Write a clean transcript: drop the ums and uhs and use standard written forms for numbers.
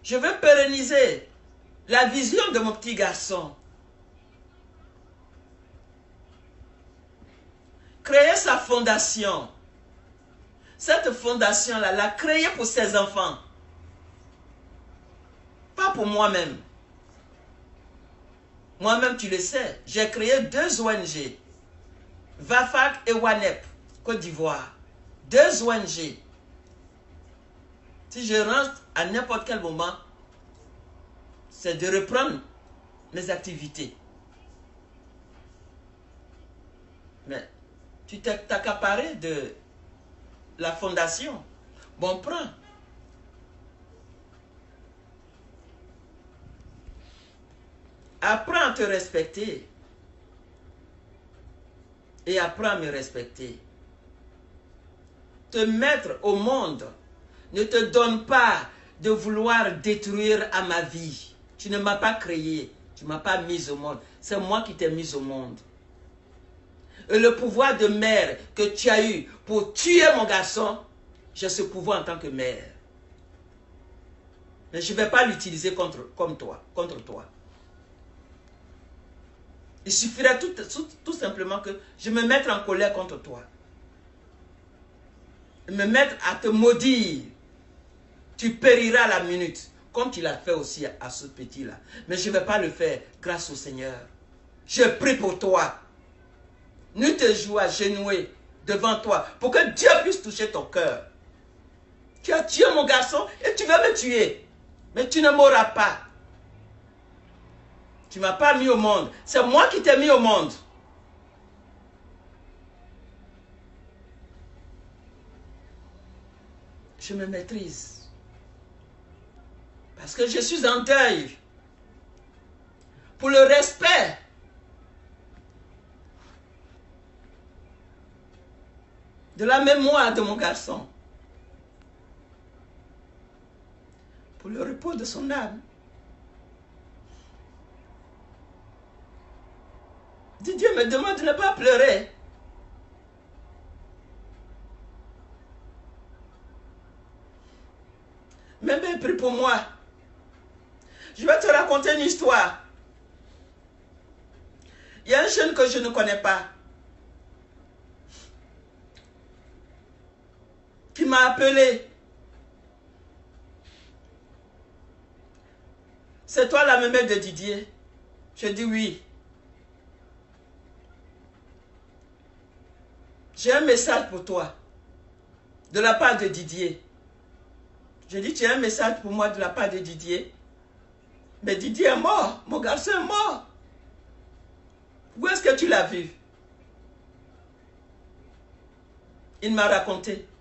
Je veux pérenniser la vision de mon petit garçon. Créer sa fondation. Cette fondation-là, l'a créée pour ses enfants. Pas pour moi-même. Moi-même, tu le sais, j'ai créé 2 ONG. VAFAC et WANEP, Côte d'Ivoire. 2 ONG. Si je rentre à n'importe quel moment, c'est de reprendre mes activités. Mais tu t'es accaparé de la fondation. Bon, prends. Apprends à te respecter. Et apprends à me respecter. Te mettre au monde ne te donne pas de vouloir détruire à ma vie. Tu ne m'as pas créé. Tu ne m'as pas mise au monde. C'est moi qui t'ai mise au monde. Et le pouvoir de mère que tu as eu pour tuer mon garçon, j'ai ce pouvoir en tant que mère. Mais je ne vais pas l'utiliser contre toi. Il suffirait tout simplement que je me mette en colère contre toi. Me mettre à te maudire. Tu périras à la minute, comme tu l'as fait aussi à ce petit-là. Mais je ne vais pas le faire grâce au Seigneur. Je prie pour toi. Nuit et jour à genouiller devant toi pour que Dieu puisse toucher ton cœur. Tu as tué mon garçon et tu veux me tuer. Mais tu ne mourras pas. Tu ne m'as pas mis au monde. C'est moi qui t'ai mis au monde. Je me maîtrise. Parce que je suis en deuil. Pour le respect. De la mémoire de mon garçon. Pour le repos de son âme. Dieu me demande de ne pas pleurer. Même prie pour moi. Je vais te raconter une histoire. Il y a un jeune que je ne connais pas. Qui m'a appelé. C'est toi la mémère de Didier? Je dis oui. J'ai un message pour toi. De la part de Didier. Je dis, tu as un message pour moi de la part de Didier? Mais Didier est mort. Mon garçon est mort. Où est-ce que tu l'as vu? Il m'a raconté.